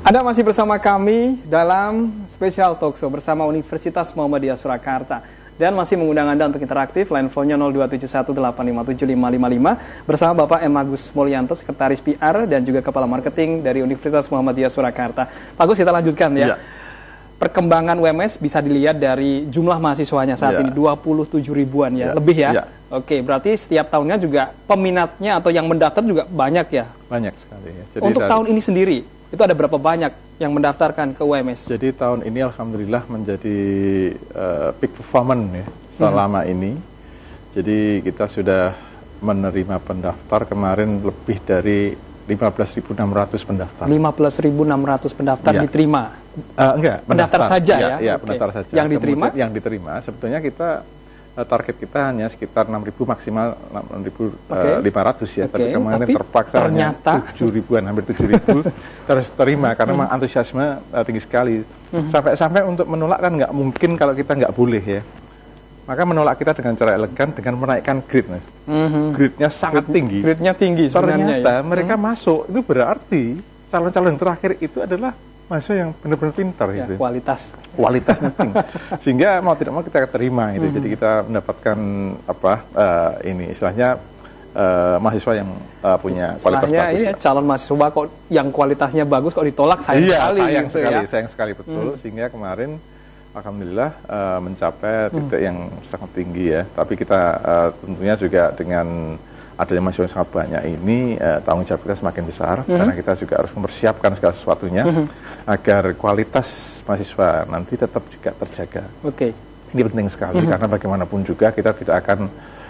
Anda masih bersama kami dalam spesial talkshow bersama Universitas Muhammadiyah Surakarta. Dan masih mengundang Anda untuk interaktif, line phone-nya 02718575555 bersama Bapak M. Agus Mulyanto, Sekretaris PR dan juga Kepala Marketing dari Universitas Muhammadiyah Surakarta. Pak Agus, kita lanjutkan ya. Perkembangan UMS bisa dilihat dari jumlah mahasiswanya saat ini 27 ribuan ya, lebih ya. Oke, berarti setiap tahunnya juga peminatnya atau yang mendaftar juga banyak ya? Banyak sekali ya. Jadi untuk tahun ini sendiri, itu ada berapa banyak yang mendaftarkan ke UMS? Jadi tahun ini alhamdulillah menjadi peak performance ya selama ini. Jadi kita sudah menerima pendaftar kemarin lebih dari 15.600 pendaftar. 15.600 pendaftar diterima? Enggak, pendaftar saja ya? Ya, pendaftar saja. Yang diterima? Kemudian yang diterima, sebetulnya kita target kita hanya sekitar 6.000 maksimal 6.500 ya, tapi kemarin terpaksa ternyata hanya 7 ribuan, hampir 7 ribu terus terima karena memang antusiasme tinggi sekali. Sampai-sampai untuk menolak kan nggak mungkin kalau kita nggak boleh ya. Maka menolak kita dengan cara elegan dengan menaikkan grade, Mas. Grade-nya sangat tinggi. Grade-nya tinggi sebenarnya. Ternyata mereka masuk, itu berarti calon-calon yang terakhir itu adalah mahasiswa yang benar-benar pintar ya, gitu. Kualitasnya tinggi. Sehingga mau tidak mau kita terima itu. Jadi kita mendapatkan ini istilahnya mahasiswa yang punya kualitas bagus. Ini calon mahasiswa kok yang kualitasnya bagus kok ditolak, sayang sekali. Sayang sekali betul. Sehingga kemarin alhamdulillah mencapai titik yang sangat tinggi ya. Tapi kita tentunya juga dengan adanya mahasiswa yang sangat banyak ini tanggung jawab kita semakin besar karena kita juga harus mempersiapkan segala sesuatunya agar kualitas mahasiswa nanti tetap juga terjaga. Ini penting sekali karena bagaimanapun juga kita tidak akan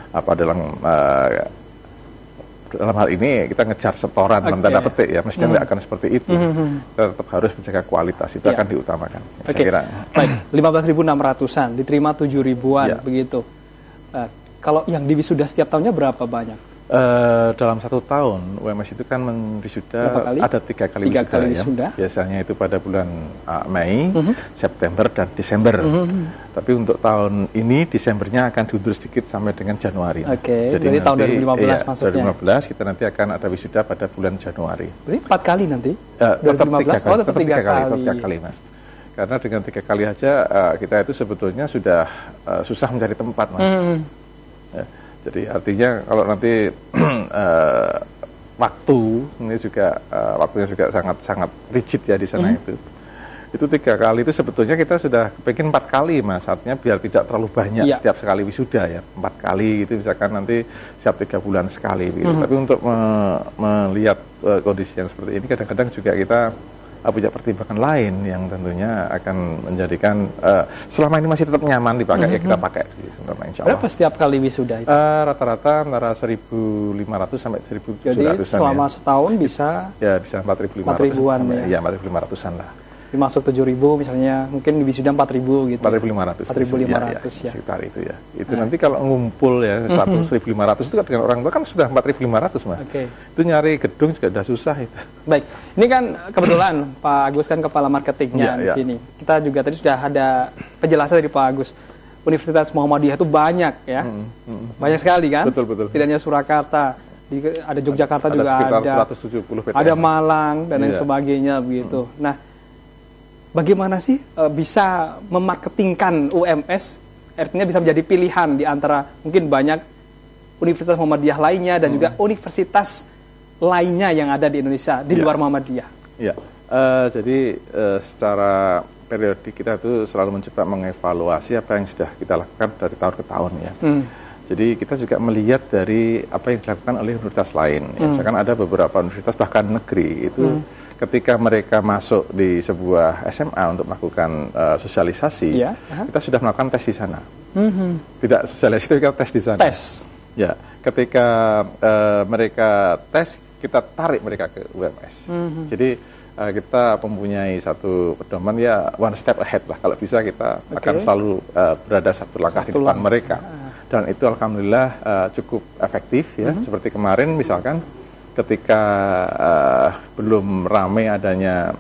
dalam hal ini kita ngejar setoran dalam tanda petik ya, mestinya tidak akan seperti itu. Kita tetap harus menjaga kualitas, itu akan diutamakan. Baik, 15.600-an, diterima 7 ribuan begitu. Kalau yang diwisuda setiap tahunnya berapa banyak? Dalam 1 tahun UMS itu kan wisuda ada 3 kali wisuda. Biasanya itu pada bulan Mei, September dan Desember. Tapi untuk tahun ini Desembernya akan diundur sedikit sampai dengan Januari. Jadi tahun 2015 maksudnya. 2015 kita nanti akan ada wisuda pada bulan Januari. Berarti 4 kali nanti? 2015 tetap 3 kali, Mas. Karena dengan 3 kali aja kita itu sebetulnya sudah susah mencari tempat, Mas. Jadi artinya kalau nanti waktunya juga sangat rigid ya di sana itu 3 kali itu sebetulnya kita sudah pengen 4 kali, Mas. Artinya biar tidak terlalu banyak setiap sekali wisuda ya, 4 kali gitu misalkan nanti setiap 3 bulan sekali gitu. Tapi untuk melihat kondisi yang seperti ini kadang-kadang juga kita punya pertimbangan lain yang tentunya akan menjadikan selama ini masih tetap nyaman dipakai ya kita pakai sebenarnya, insya Allah. Berapa setiap kali wisuda itu? Rata-rata antara 1.500 sampai 1.700. Jadi selama setahun bisa? Ya bisa 4.500. 4.000-an ya? Iya 4.500-an lah. Dimasuk 7.000 misalnya, mungkin di wisuda 4.000 gitu. 4.500. 4.500 ya. Sekitar itu ya. Itu nanti kalau ngumpul ya 1.500 itu kan dengan orang tua kan sudah 4.500, Mas. Itu nyari gedung juga udah susah itu. Baik, ini kan kebetulan Pak Agus kan kepala marketingnya di sini. Kita juga tadi sudah ada penjelasan dari Pak Agus. Universitas Muhammadiyah itu banyak ya. Banyak sekali kan? Betul. Tidak hanya Surakarta, ada Yogyakarta juga ada. 170 PTN. Ada Malang dan lain sebagainya begitu. Nah, bagaimana sih bisa memarketingkan UMS, artinya bisa menjadi pilihan di antara mungkin banyak Universitas Muhammadiyah lainnya dan juga universitas lainnya yang ada di Indonesia di luar Muhammadiyah? Jadi secara periodik kita itu selalu mencoba mengevaluasi apa yang sudah kita lakukan dari tahun ke tahun ya. Jadi kita juga melihat dari apa yang dilakukan oleh universitas lain. Misalkan ada beberapa universitas bahkan negeri itu ketika mereka masuk di sebuah SMA untuk melakukan sosialisasi, kita sudah melakukan tes di sana. Tidak sosialisasi, kita tes di sana. Ya, ketika mereka tes, kita tarik mereka ke UMS. Jadi kita mempunyai satu pedoman ya one step ahead lah. Kalau bisa kita akan selalu berada satu langkah di depan mereka. Dan itu alhamdulillah cukup efektif ya. Seperti kemarin misalkan ketika belum ramai adanya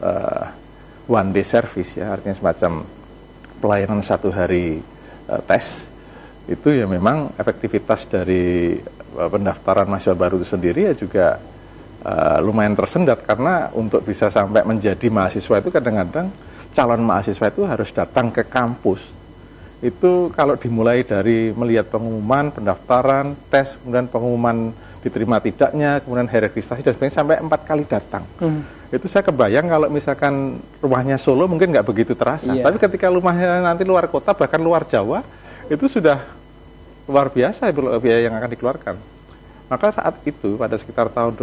one day service ya, artinya semacam pelayanan 1 hari tes, itu ya memang efektivitas dari pendaftaran mahasiswa baru itu sendiri ya juga lumayan tersendat, karena untuk bisa sampai menjadi mahasiswa itu kadang-kadang calon mahasiswa itu harus datang ke kampus. Itu kalau dimulai dari melihat pengumuman, pendaftaran, tes, kemudian pengumuman diterima tidaknya, kemudian registrasi dan sebagainya, sampai 4 kali datang. Itu saya kebayang kalau misalkan rumahnya Solo mungkin nggak begitu terasa. Tapi ketika rumahnya nanti luar kota, bahkan luar Jawa, itu sudah luar biasa biaya yang akan dikeluarkan. Maka saat itu pada sekitar tahun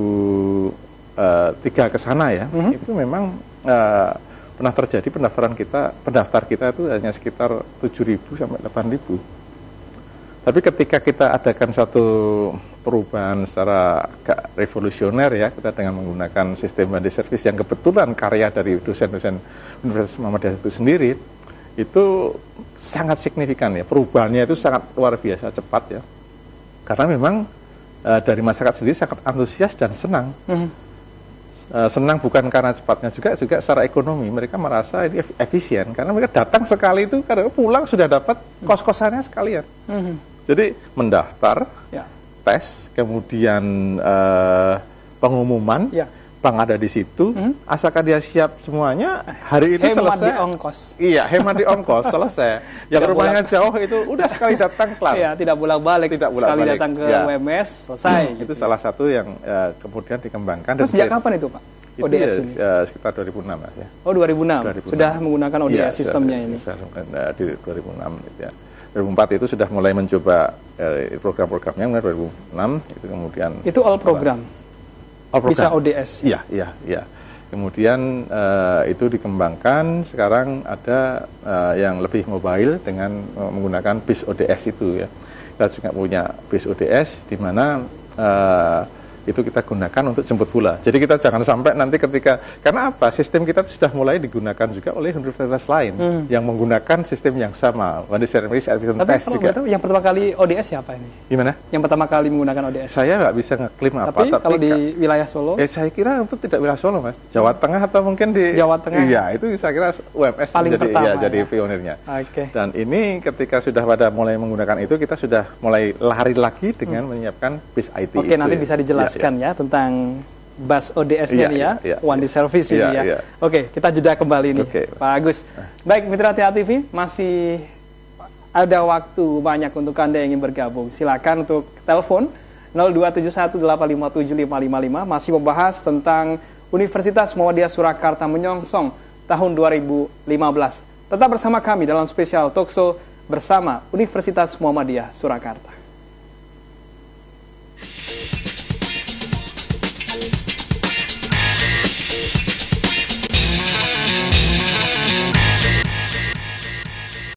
2003 ke sana ya, itu memang pernah terjadi pendaftar kita itu hanya sekitar 7.000 sampai 8.000. Tapi ketika kita adakan suatu perubahan secara agak revolusioner ya, kita dengan menggunakan sistem body service yang kebetulan karya dari dosen-dosen Universitas Muhammadiyah itu sendiri, itu sangat signifikan ya, perubahannya itu sangat luar biasa cepat ya. Karena memang dari masyarakat sendiri sangat antusias dan senang. Senang bukan karena cepatnya, juga secara ekonomi mereka merasa ini efisien, karena mereka datang sekali itu kadang pulang sudah dapat kos-kosannya sekalian. Jadi mendaftar, tes, kemudian pengumuman, bank ada di situ, asalkan dia siap semuanya, hari itu hemat selesai. Di ongkos. Iya, hemat di ongkos, selesai. Yang rumahnya jauh itu udah sekali datang kelar. Iya, tidak bolak-balik. Sekali datang ke WMS, selesai. Itu salah satu yang kemudian dikembangkan. Terus sejak kapan itu, Pak? Itu ODS ini? Sekitar 2006 Mas ya. Oh, 2006. Sudah menggunakan ODS sistemnya ini. Di 2006 gitu ya. 2004 itu sudah mulai mencoba program-programnya, mulai 2006 itu kemudian. Itu all program. Bisa ODS. Iya. Kemudian itu dikembangkan, sekarang ada yang lebih mobile dengan menggunakan BIS ODS itu ya. Kita juga punya BIS ODS di mana itu kita gunakan untuk jemput bola. Jadi kita jangan sampai nanti karena apa? Sistem kita sudah mulai digunakan juga oleh universitas lain yang menggunakan sistem yang sama. Body service admission test juga. Tapi yang pertama kali ODS siapa ini? Gimana? Yang pertama kali menggunakan ODS. Saya nggak bisa ngeklaim apa. Tapi kalau di wilayah Solo? Saya kira itu tidak wilayah Solo, Mas. Jawa Tengah atau mungkin di Jawa Tengah. Iya, itu saya kira UMS paling pertama, jadi pionirnya. Oke. Dan ini ketika sudah pada mulai menggunakan itu, kita sudah mulai lari lagi dengan menyiapkan BIS IT. Oke, nanti bisa dijelaskan ya tentang BAS ODS-nya One Day Service ini ya. Oke, kita jeda kembali nih, Pak Agus. Baik, Mitra TA TV, masih ada waktu banyak untuk Anda yang ingin bergabung. Silakan untuk telepon 02718575555, masih membahas tentang Universitas Muhammadiyah Surakarta menyongsong tahun 2015. Tetap bersama kami dalam spesial talkshow bersama Universitas Muhammadiyah Surakarta.